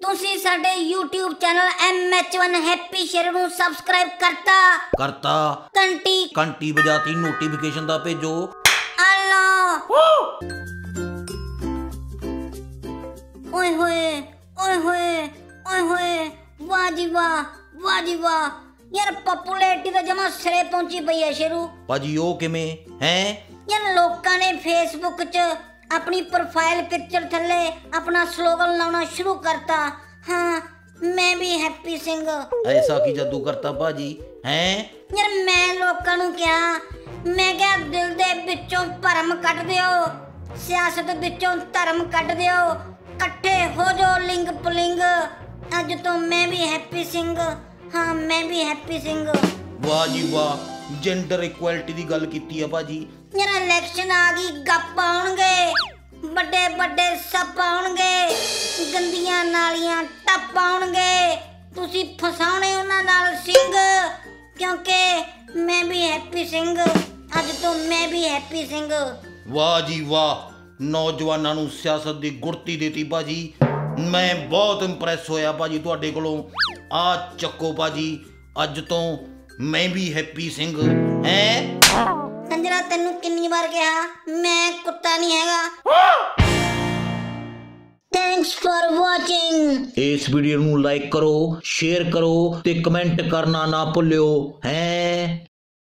तुसी साडे YouTube channel MH1 happy शेर नू सब्सक्राइब करता घंटी बजाती नोटिफिकेशन दा भेजो। ओए होए वाह जी वाह यार पॉपुलैरिटी तो जमा सिरे पहुंची पई है शेरू भाजी। ओ किवें हैं यार लोकां ने फेसबुक च अपनी प्रोफाइल पिक्चर थल्ले अपना स्लोगन लाना शुरू करता। हाँ मैं भी हैप्पी सिंह। ऐसा की जादू करता भाजी हैं यार मैं लोकां नू क्या मैं क्या दिल दे विचों भरम कट दियो, सियासत विचों धर्म कट दियो, कट्ठे हो जो लिंग पुलिंग। अज तो मैं भी हैप्पी सिंह। हाँ मैं भी हैप्पी सिंह। वाह जी वाह, जेंडर इक्वालिटी दी गल कीती है भाजी। यार इलेक्शन आ गई गप आउणगे, बड़े बड़े सप आउणगे, गंदियां नालियां टप आउणगे, तुसी फसाउणे उन्हां नाल सिंह, क्योंकि मैं भी हैप्पी सिंह। अज तो मैं भी हैप्पी सिंह। वाह जी वाह, नौजवानां नूं सियासत दी गुड़ती देती भाजी। मैं बहुत इंप्रैस होया भाजी तुहाडे कोलों। आ चक्को भाजी, अज तो मैं भी हैप्पी सिंह हैं। कंजरा तेनू कितनी बार कहा मैं कुत्ता नहीं हैगा। Thanks for watching. इस वीडियो नू लाइक करो, शेयर करो ते कमेंट करना ना भुल्लियो हैं।